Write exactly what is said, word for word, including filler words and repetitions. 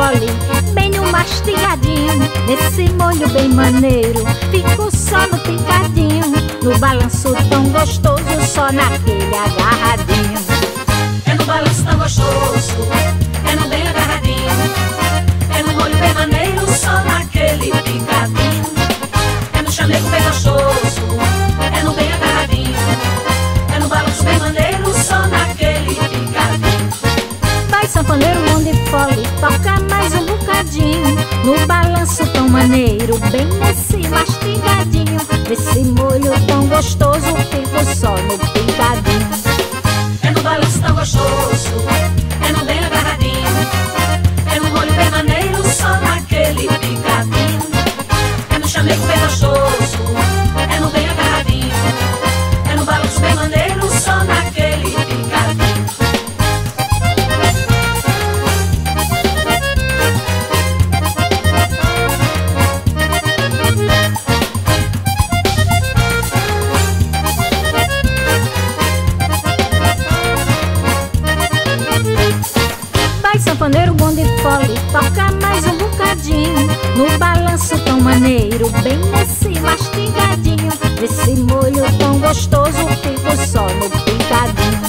fole, bem no mastigadinho. Nesse molho bem maneiro, fico só no picadinho. No balanço tão gostoso, só naquele agarradinho. É no balanço tão gostoso, é no bem agarradinho. É no molho bem maneiro, só naquele picadinho. É no chamego bem gostoso, é no bem agarradinho. É no balanço bem maneiro, só naquele picadinho. Vai sanfoneiro, bonde fole, toca mais um bocadinho. No balanço tão maneiro, bem nesse mastigadinho. Nesse molho tão gostoso, fico só no picadinho. É no balanço tão gostoso, é no bem agarradinho. É no molho bem maneiro, só naquele picadinho. É no chamego bem gostoso, é no bem agarradinho. É no balanço bem maneiro, só naquele picadinho. Vai sanfoneiro, bonde fole, toca mais um bocadinho. No balanço tão maneiro, bem nesse mastigadinho. Nesse molho tão gostoso, fico só no picadinho.